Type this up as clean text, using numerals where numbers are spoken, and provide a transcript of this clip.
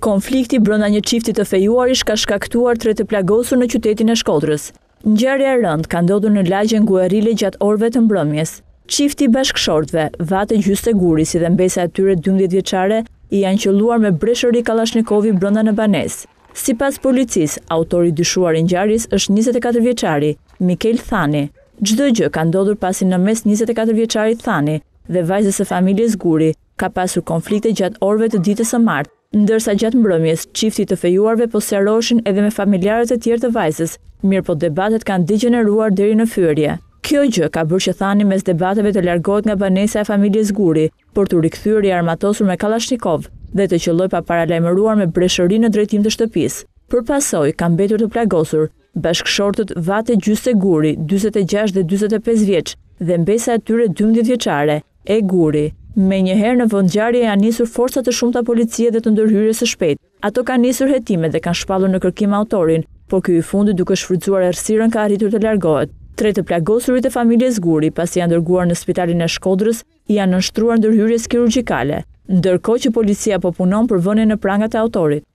Konflikti brenda një çifti të fejuarish ka shkaktuar tre të plagosur në qytetin e Shkodrës. Ngjarja e rëndë ka ndodhur në lagjen Guerile gjatë orëve të mbrëmjes. Çifti bashkëshortëve, Vate Gjysteguri si dhe mbesa e tyre 12 vjeçare, i janë qelluar me breshëri Kallashnikovi brenda në banesë. Sipas policisë, autori i dyshuar i ngjarjes është 24 vjeçari, Mikel Thani. Çdo gjë ka ndodhur pasi në mes 24 vjeçarit Thani dhe vajzës së familjes Guri ka pasur konflikte gjatë orëve të ditës së martë, ndërsa gjatë mbrëmjes çifti të fejuarve po sqaroheshin edhe me familjarët e tjerë të vajzës, mirë po debatet kanë degeneruar deri në fyerje. Kjo gjë ka bërë që Thani mes debateve të largohet nga banesa e familjes Guri, por të rikthyer i armatosur me Kalashnikov dhe të qelloj pa paralajmëruar me breshëri në drejtim të shtëpisë. Përpasoj ka mbetur të plagosur bashkëshortët Vate Gjysteguri, 46 dhe 45 vjeç, dhe mbesa e tyre 12 vjeçare, e Guri. Menjëherë në vend ngjarje janë nisur forca të shumta policie dhe të ndërhyrjes së shpejtë. Ato kanë nisur hetimet dhe kanë shpallur në kërkim autorin, por ky i fundit duke shfrytzuar errësirën ka arritur të largohet. Tre të plagosurit e familjes Guri, pasi janë dërguar në spitalin e Shkodrës, janë nënshtruar ndërhyrjes kirurgjikale, ndërkohë që policia po punon për vënien në prangat e autorit.